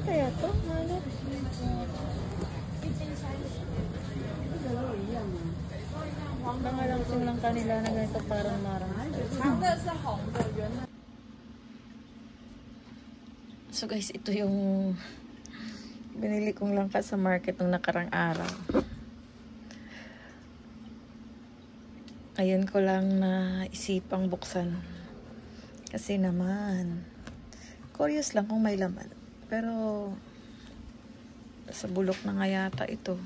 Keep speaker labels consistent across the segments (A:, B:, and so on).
A: kaya to? Ano? Nangalangsing lang kanila na ganito parang marang. So guys, ito yung binili kong langka sa market nung nakarang araw. Ayun ko lang na isipang buksan. Kasi naman, curious lang kung may laman. Pero, sa bulok na nga yata ito.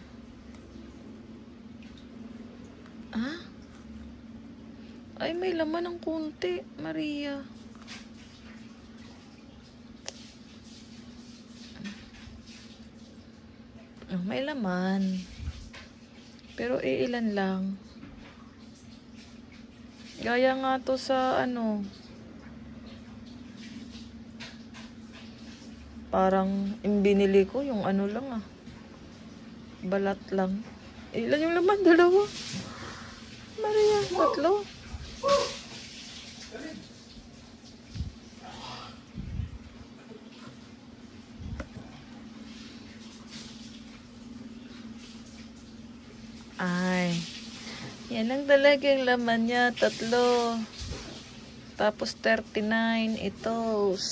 A: Ah? Ay, may laman ng kunti, Maria. Oh, may laman. Pero ilan lang. Gaya nga to sa ano. Parang yung binili ko, yung ano lang ah. Balat lang. Ilan yung laman? Dalawa. Maria, tatlo. Ay. Yan lang talaga yung laman niya. Tatlo. Tapos 39 itos.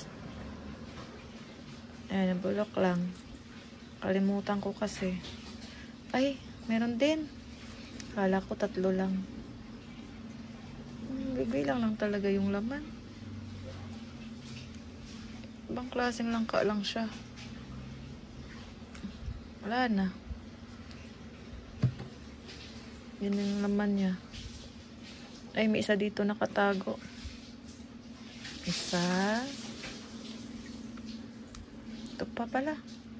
A: Ayan, bulok lang. Kalimutan ko kasi. Ay, meron din. Kala ko tatlo lang. Bibilang lang talaga yung laman. Ibang klaseng langka lang siya. Wala na. Yan yung laman niya. Ay, may isa dito nakatago. Isa. Ito pa pala.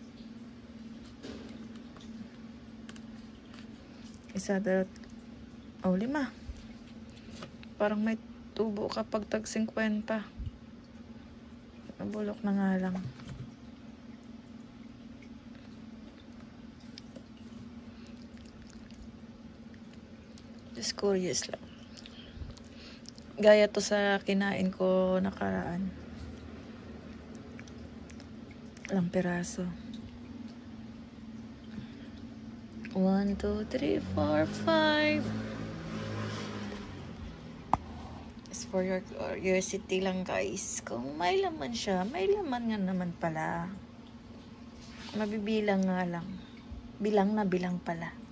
A: Isa, dalawa. Oh, 5. Parang may tubo kapag tag 50. Nabulok na nga lang. Just curious lang. Gaya to sa kinain ko nakaraan. Ilang piraso. 1, 2, 3, 4, 5. It's for your curiosity lang guys. Kung may laman siya, may laman nga naman pala. Mabibilang nga lang. Bilang na bilang pala.